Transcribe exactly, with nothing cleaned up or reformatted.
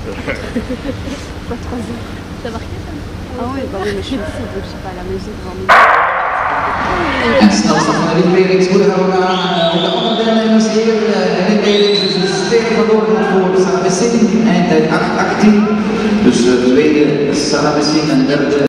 Pas trois heures. T'as marqué ça? Ah oui, bah oui, mais je suis fou, donc je sais pas, à la maison devant mes. En snelste van de inledingsspoelen gaan we naar de andere deelnemers hier. De inledings, dus de Steven van Doorn voor Sarah Messing, eindtijd acht achttien. Dus de tweede Sarah Messing en derde